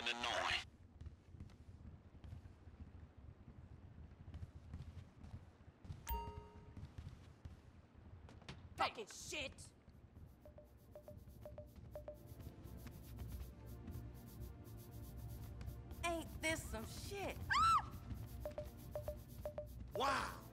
annoying. Fucking shit! Ain't this some shit? Wow!